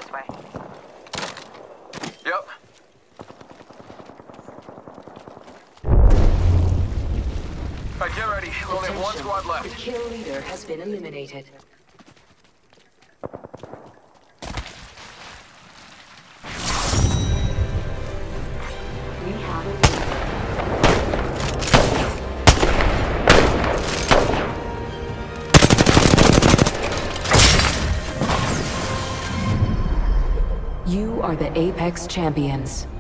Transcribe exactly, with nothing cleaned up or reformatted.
this way. Yep. Alright, get ready. We only have one squad left. The kill leader has been eliminated. We have a leader. You are the Apex Champions.